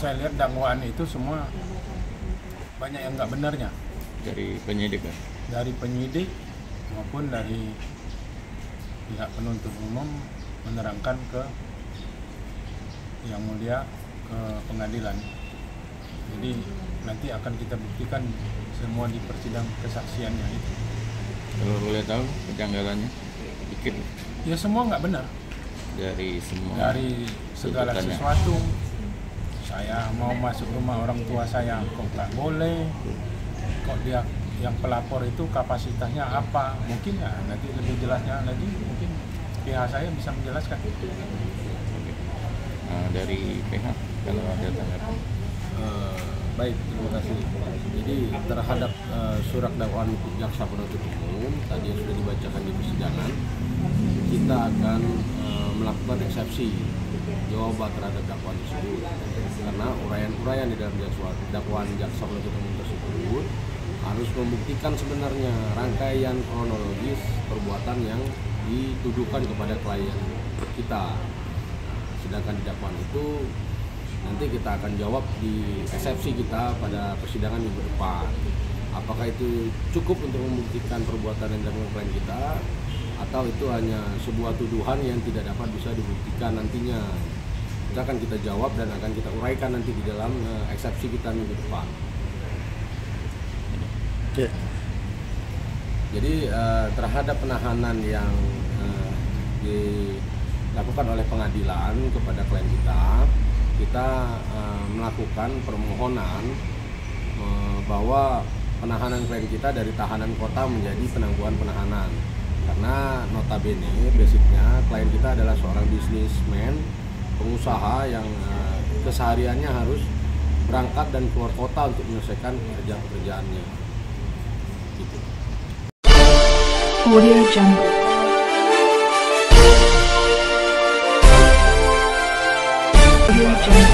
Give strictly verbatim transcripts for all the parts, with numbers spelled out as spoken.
saya lihat dakwaan itu semua banyak yang nggak benarnya. Dari penyidik kan? Dari penyidik maupun dari pihak penuntut umum menerangkan ke Yang Mulia, ke pengadilan. Jadi nanti akan kita buktikan semua di persidang kesaksiannya itu. Kalau boleh tahu kejanggalannya dikit? Ya semua nggak benar. Dari semua. Dari segala tuntutannya. sesuatu. Saya mau masuk rumah orang tua saya kok nggak boleh. Kok dia yang pelapor itu kapasitasnya apa? Mungkin ya nanti lebih jelasnya lagi mungkin pihak saya bisa menjelaskan. Nah, dari pihak kalau ada tanggapan. Uh, baik, terima kasih. Jadi terhadap uh, surat dakwaan jaksa penuntut umum tadi yang sudah dibacakan di persidangan, kita akan uh, melakukan eksepsi jawaban terhadap dakwaan tersebut karena uraian-uraian di dalam dakwaan jaksa penuntut umum tersebut harus membuktikan sebenarnya rangkaian kronologis perbuatan yang dituduhkan kepada klien kita. Sedangkan di dakwaan itu nanti kita akan jawab di eksepsi kita pada persidangan minggu depan. Apakah itu cukup untuk membuktikan perbuatan yang dilakukan klien kita, atau itu hanya sebuah tuduhan yang tidak dapat bisa dibuktikan nantinya. Itu akan kita jawab dan akan kita uraikan nanti di dalam uh, eksepsi kita minggu depan. Oke. Jadi uh, terhadap penahanan yang uh, dilakukan oleh pengadilan kepada klien kita, kita uh, melakukan permohonan uh, bahwa penahanan klien kita dari tahanan kota menjadi penangguhan penahanan. Karena notabene basicnya klien kita adalah seorang bisnismen, pengusaha yang uh, kesehariannya harus berangkat dan keluar kota untuk menyelesaikan pekerjaan-pekerjaannya. Gitu. Audio Jungle. Audio Jungle.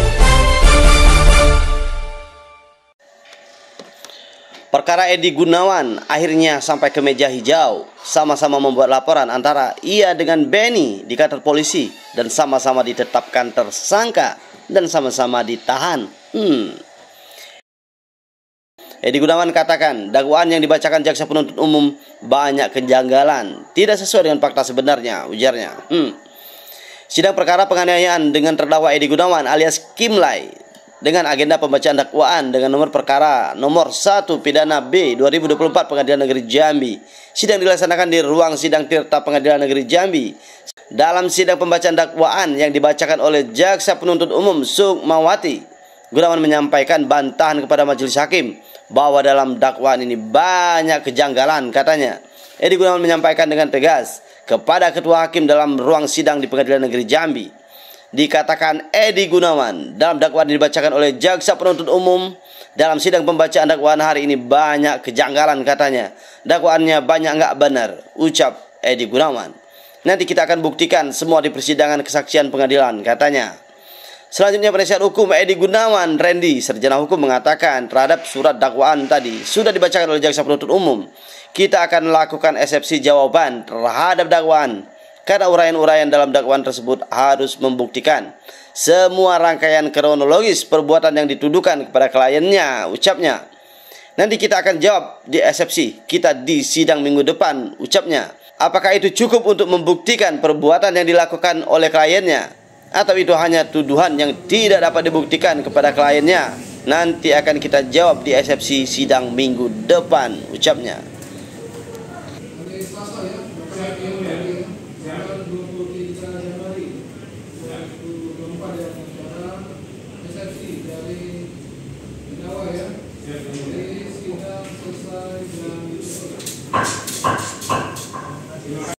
Perkara Edi Gunawan akhirnya sampai ke meja hijau. Sama-sama membuat laporan antara ia dengan Benny di kantor polisi dan sama-sama ditetapkan tersangka dan sama-sama ditahan. Hmm. Edi Gunawan katakan dakwaan yang dibacakan jaksa penuntut umum banyak kejanggalan, tidak sesuai dengan fakta sebenarnya, ujarnya. Hmm. Sidang perkara penganiayaan dengan terdakwa Edi Gunawan alias Kimlay dengan agenda pembacaan dakwaan dengan nomor perkara nomor satu pidana B dua ribu dua puluh empat Pengadilan Negeri Jambi. Sidang dilaksanakan di ruang sidang Tirta Pengadilan Negeri Jambi. Dalam sidang pembacaan dakwaan yang dibacakan oleh jaksa penuntut umum Sukmawati, Gunawan menyampaikan bantahan kepada majelis hakim bahwa dalam dakwaan ini banyak kejanggalan, katanya. Edi Gunawan menyampaikan dengan tegas kepada ketua hakim dalam ruang sidang di Pengadilan Negeri Jambi. Dikatakan Edi Gunawan dalam dakwaan dibacakan oleh jaksa penuntut umum dalam sidang pembacaan dakwaan hari ini banyak kejanggalan, katanya. Dakwaannya banyak nggak benar, ucap Edi Gunawan. Nanti kita akan buktikan semua di persidangan kesaksian pengadilan, katanya. Selanjutnya penasihat hukum Edi Gunawan, Randy, sarjana hukum, mengatakan terhadap surat dakwaan tadi sudah dibacakan oleh jaksa penuntut umum. Kita akan melakukan eksepsi jawaban terhadap dakwaan. Karena uraian-uraian dalam dakwaan tersebut harus membuktikan semua rangkaian kronologis perbuatan yang dituduhkan kepada kliennya, ucapnya. Nanti kita akan jawab di eksepsi kita di sidang minggu depan, ucapnya. Apakah itu cukup untuk membuktikan perbuatan yang dilakukan oleh kliennya, atau itu hanya tuduhan yang tidak dapat dibuktikan kepada kliennya? Nanti akan kita jawab di eksepsi sidang minggu depan, ucapnya.